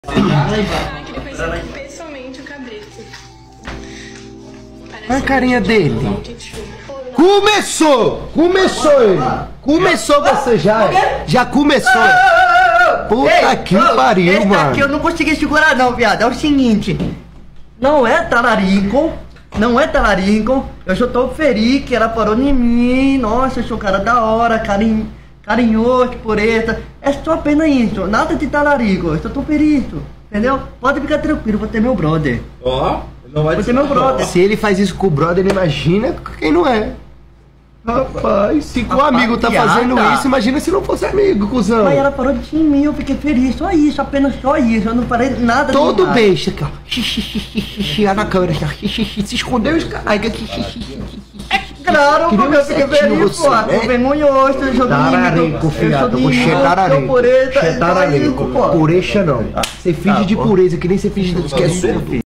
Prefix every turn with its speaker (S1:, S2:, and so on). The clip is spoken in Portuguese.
S1: Que ele conheceu pessoalmente o cabrito.
S2: Olha a carinha dele. Começou! Começou ele! Começou você já! Já começou! Puta que pariu,
S3: esse
S2: mano!
S3: aqui eu não consegui segurar não, viado. É o seguinte. Não é talarico. Não é talarico. Eu só tô feliz que ela parou em mim. Nossa, eu sou um cara da hora, carinhoso, pureza. É só apenas isso. Nada de talarico. Eu só tô feliz. Entendeu? Pode ficar tranquilo, vou ter meu brother.
S4: Ó, não vai
S3: Vou ter meu brother.
S2: Se ele faz isso com o brother, ele imagina quem não é. Rapaz, se o amigo tá fazendo isso, imagina se não fosse amigo, cuzão.
S3: Mas ela parou de mim, eu fiquei feliz. Só isso, apenas só isso. Eu não falei nada.
S2: Todo besta aqui, ó. Xixi, na câmera aqui, ó. Se escondeu os caralho.
S3: Claro, porque eu fiquei feliz, pô. Tô vergonhoso, eu sou
S2: Tararico, fiado. Vou chegar tararico. Tararico. Purecha não. Você finge de pureza, que nem você finge que é surdo.